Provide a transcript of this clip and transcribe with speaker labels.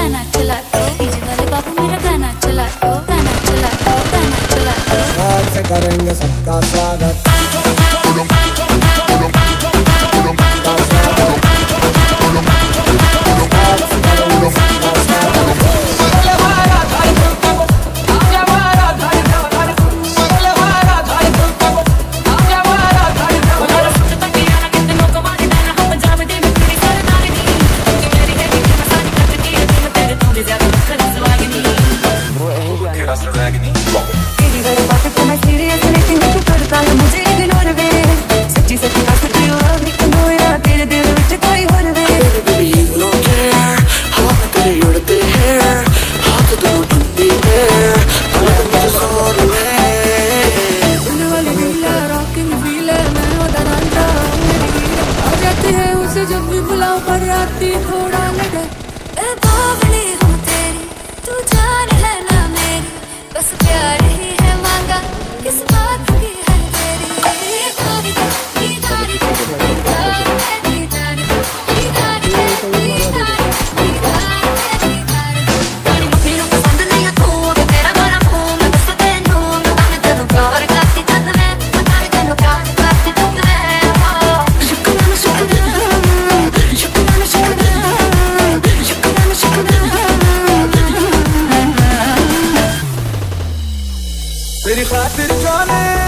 Speaker 1: गाना चला दो, डीजे वाले बाबू मेरा गाना चला दो, गाना चला दो, गाना चला दो।
Speaker 2: प्यार से करेंगे सबका स्वागत।
Speaker 1: जब भी बुलाओ पर राती थोड़ा लगे। बावली हूँ तेरी, तू जान है ना मेरी, बस प्यार ही है मांगा, किस बात की है तेरी। दीदारी दे, दीदारी दे, दीदारी दे, दीदारी दे, दीदारी दे, दीदारी दे, दीदारी दे। तेरी मम्मी को पसंद नहीं है तू, मैं तेरा बड़ा हूँ, मैं बस तेनू, मैं बता मैं तेनू प्यार करती तद में, बता मैं तेनू प्यार करती तद में।
Speaker 2: तेरी खातिर जाने